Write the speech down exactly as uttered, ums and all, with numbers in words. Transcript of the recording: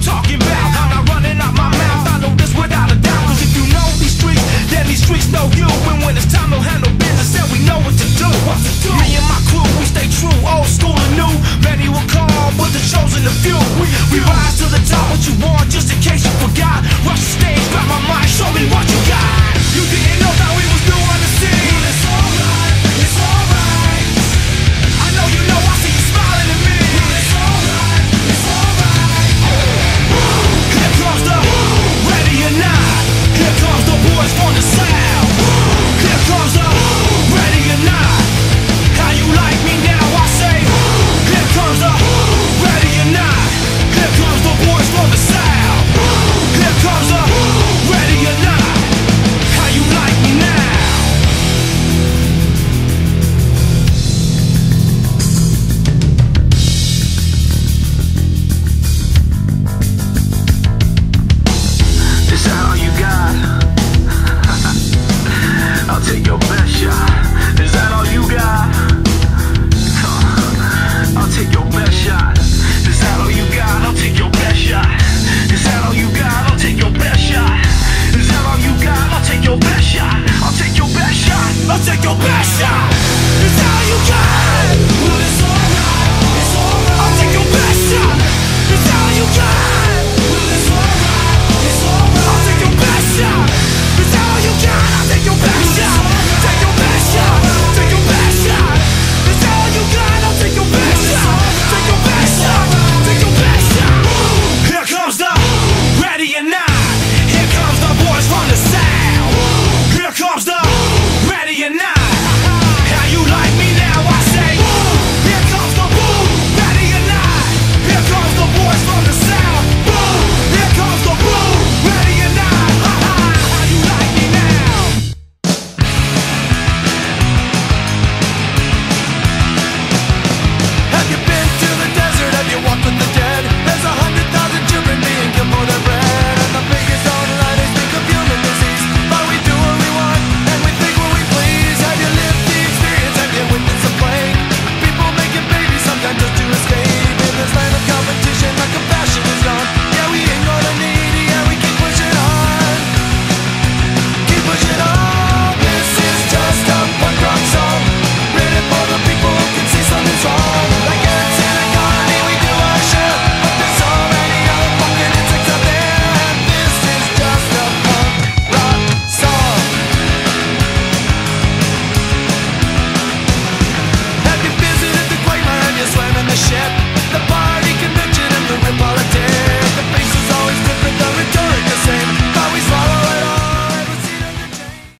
talking about. I'm not running out my mouth, I know this without a doubt. Cause if you know these streets, then these streets know you. And when it's time to handle business, then we know what to do. What to do? Me and my crew, we stay true, old school and new. Many will call, but the chosen the few. We, we rise to the top, what you want, just in case you forgot. Rush the stage, grab my mic, show me what you got. You didn't know that we